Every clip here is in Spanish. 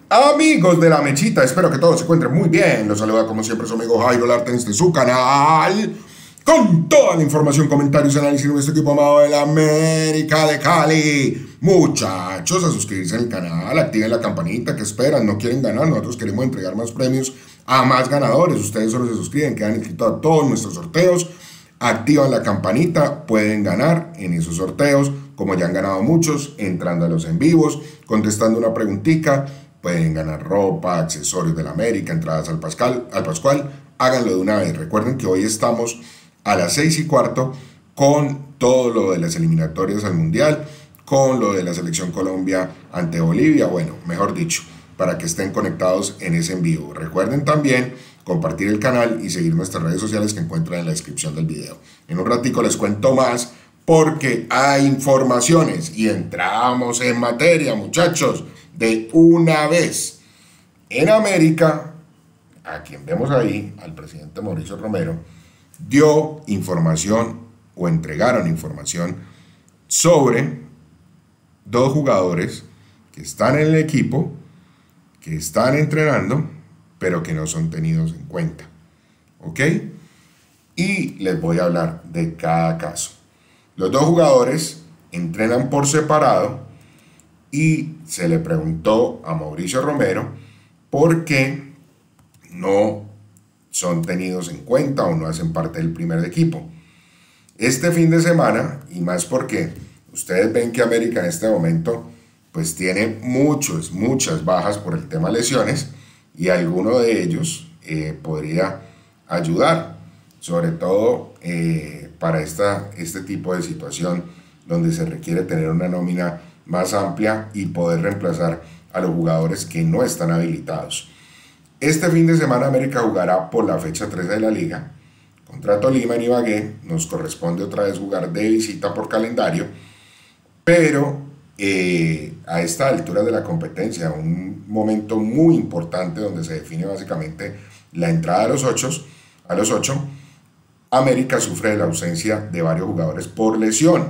Amigos de La Mechita, espero que todos se encuentren muy bien. Los saluda como siempre su amigo Jairo Lartens de su canal, con toda la información, comentarios y análisis de nuestro equipo amado de la América de Cali. Muchachos, a suscribirse al canal, activen la campanita. ¿Que esperan? ¿No quieren ganar? Nosotros queremos entregar más premios a más ganadores. Ustedes solo se suscriben, quedan inscritos a todos nuestros sorteos, activan la campanita, pueden ganar en esos sorteos, como ya han ganado muchos, entrando a los en vivos, contestando una preguntita. Pueden ganar ropa, accesorios de la América, entradas al Pascual. Háganlo de una vez. Recuerden que hoy estamos a las 6:15 con todo lo de las eliminatorias al Mundial, con lo de la Selección Colombia ante Bolivia. Bueno, mejor dicho, para que estén conectados en ese en vivo. Recuerden también compartir el canal y seguir nuestras redes sociales que encuentran en la descripción del video. En un ratico les cuento más porque hay informaciones y entramos en materia, muchachos. De una vez. En América, a quien vemos ahí, al presidente Mauricio Romero, dio información o entregaron información sobre dos jugadores que están en el equipo, que están entrenando, pero que no son tenidos en cuenta. ¿Ok? Y les voy a hablar de cada caso. Los dos jugadores entrenan por separado. Y se le preguntó a Mauricio Romero por qué no son tenidos en cuenta o no hacen parte del primer equipo. Este fin de semana, y más porque ustedes ven que América en este momento pues tiene muchas bajas por el tema lesiones, y alguno de ellos podría ayudar, sobre todo para este tipo de situación donde se requiere tener una nómina más amplia y poder reemplazar a los jugadores que no están habilitados. Este fin de semana América jugará por la fecha 13 de la liga contra Tolima en Ibagué. Nos corresponde otra vez jugar de visita por calendario, pero a esta altura de la competencia, un momento muy importante donde se define básicamente la entrada a los ocho, América sufre de la ausencia de varios jugadores por lesión,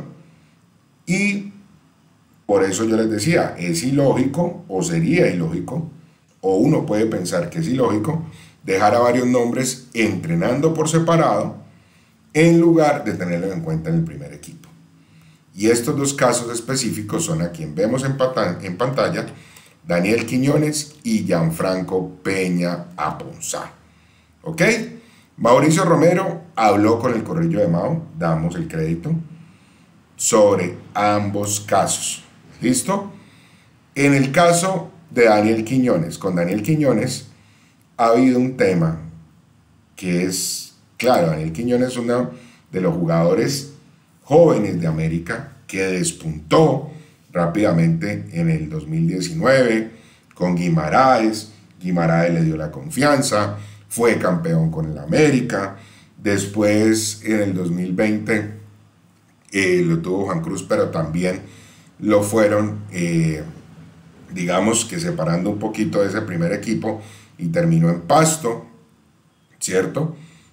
y por eso yo les decía, es ilógico, o sería ilógico, o uno puede pensar que es ilógico, dejar a varios nombres entrenando por separado en lugar de tenerlos en cuenta en el primer equipo. Y estos dos casos específicos son a quien vemos en pantalla, Daniel Quiñones y Gianfranco Peña Aponzá. ¿Ok? Mauricio Romero habló con el Corrillo de Mao, damos el crédito, sobre ambos casos. ¿Listo? En el caso de Daniel Quiñones, con Daniel Quiñones ha habido un tema que es, claro, Daniel Quiñones es uno de los jugadores jóvenes de América que despuntó rápidamente en el 2019 con Guimaraes. Guimaraes le dio la confianza, fue campeón con el América. Después en el 2020 lo tuvo Juan Cruz, pero también lo fueron, digamos que separando un poquito de ese primer equipo, y terminó en Pasto, ¿cierto?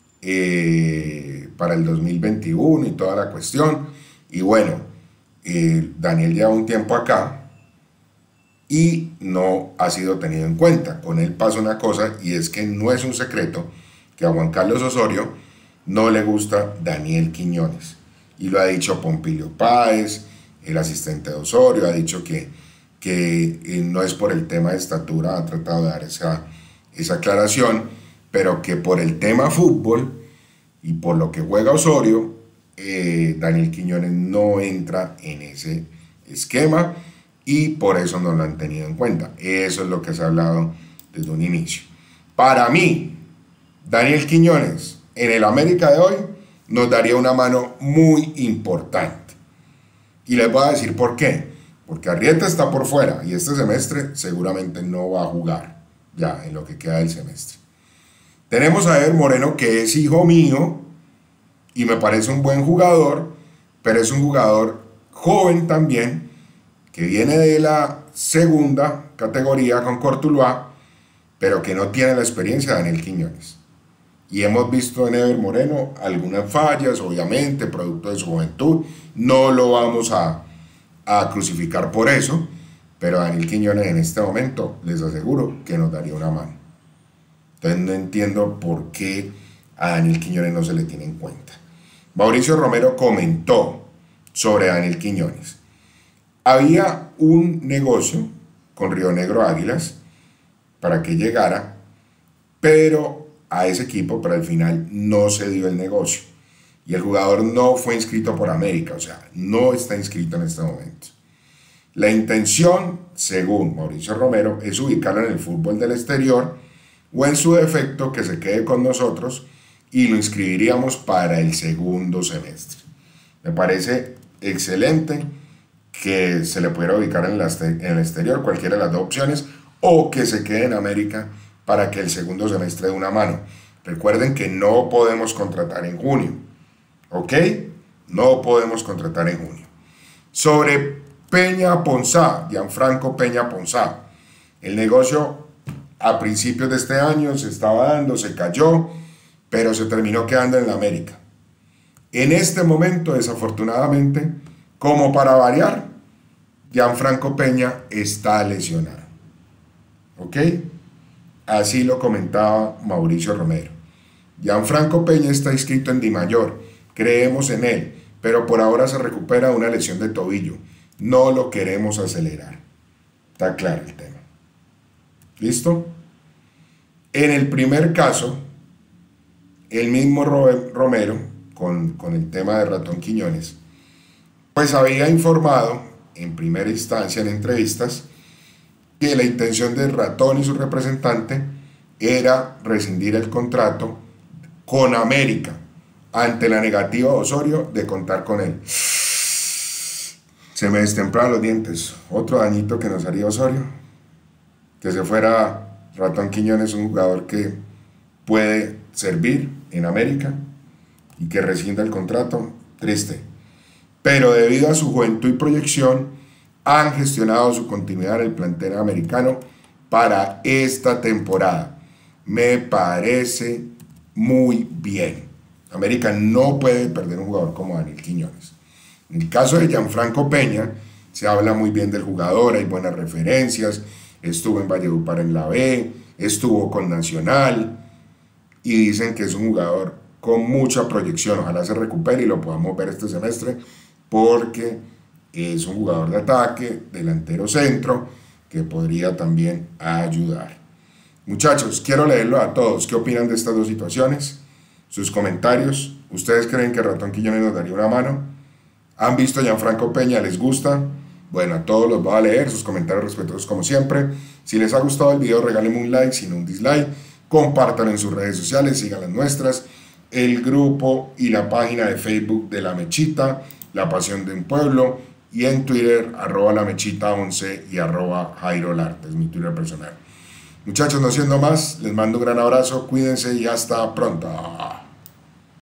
Para el 2021 y toda la cuestión. Y bueno, Daniel lleva un tiempo acá y no ha sido tenido en cuenta. Con él pasa una cosa, y es que no es un secreto que a Juan Carlos Osorio no le gusta Daniel Quiñones. Y lo ha dicho Pompilio Páez, el asistente de Osorio, ha dicho que no es por el tema de estatura, ha tratado de dar esa aclaración, pero que por el tema fútbol y por lo que juega Osorio, Daniel Quiñones no entra en ese esquema, y por eso no lo han tenido en cuenta. Eso es lo que se ha hablado desde un inicio. Para mí, Daniel Quiñones en el América de hoy nos daría una mano muy importante. Y les voy a decir por qué. Porque Arrieta está por fuera y este semestre seguramente no va a jugar ya en lo que queda del semestre. Tenemos a Ever Moreno, que es hijo mío y me parece un buen jugador, pero es un jugador joven también, que viene de la segunda categoría con Cortuluá, pero que no tiene la experiencia de Daniel Quiñones. Y hemos visto en Ever Moreno algunas fallas, obviamente, producto de su juventud. No lo vamos a crucificar por eso, pero Daniel Quiñones en este momento les aseguro que nos daría una mano. Entonces no entiendo por qué a Daniel Quiñones no se le tiene en cuenta. Mauricio Romero comentó sobre Daniel Quiñones. Había un negocio con Río Negro Águilas para que llegara, pero a ese equipo, pero al final no se dio el negocio. Y el jugador no fue inscrito por América, o sea, no está inscrito en este momento. La intención, según Mauricio Romero, es ubicarlo en el fútbol del exterior o en su defecto que se quede con nosotros y lo inscribiríamos para el segundo semestre. Me parece excelente que se le pudiera ubicar en el exterior, cualquiera de las dos opciones, o que se quede en América para que el segundo semestre dé una mano. Recuerden que no podemos contratar en junio, ¿ok? No podemos contratar en junio. Sobre Peña Ponzá, Gianfranco Peña Ponzá, el negocio a principios de este año se estaba dando, se cayó, pero se terminó quedando en la América. En este momento, desafortunadamente, como para variar, Gianfranco Peña está lesionado. ¿Ok? Así lo comentaba Mauricio Romero. Gianfranco Peña está inscrito en Dimayor, creemos en él, pero por ahora se recupera de una lesión de tobillo. No lo queremos acelerar. Está claro el tema. ¿Listo? En el primer caso, el mismo Romero, con el tema de Ratón Quiñones, pues había informado en primera instancia en entrevistas que la intención de Ratón y su representante era rescindir el contrato con América ante la negativa de Osorio de contar con él. Se me destemplaron los dientes. Otro dañito que nos haría Osorio. Que se fuera Ratón Quiñones, un jugador que puede servir en América y que rescinda el contrato. Triste. Pero debido a su juventud y proyección, han gestionado su continuidad en el plantel americano para esta temporada. Me parece muy bien. América no puede perder un jugador como Daniel Quiñones. En el caso de Gianfranco Peña, se habla muy bien del jugador, hay buenas referencias, estuvo en Valledupar en la B, estuvo con Nacional, y dicen que es un jugador con mucha proyección. Ojalá se recupere y lo podamos ver este semestre, porque es un jugador de ataque, delantero centro, que podría también ayudar. Muchachos, quiero leerlo a todos. ¿Qué opinan de estas dos situaciones? Sus comentarios. ¿Ustedes creen que Ratón Quiñones nos daría una mano? ¿Han visto a Gianfranco Peña? ¿Les gusta? Bueno, a todos los voy a leer, sus comentarios respetuosos como siempre. Si les ha gustado el video, regálenme un like, si no un dislike. Compártanlo en sus redes sociales, sigan las nuestras. El grupo y la página de Facebook de La Mechita, La Pasión de un Pueblo. Y en Twitter, @lamechita11 y @JairoLarte, es mi Twitter personal. Muchachos, no siendo más, les mando un gran abrazo, cuídense y hasta pronto.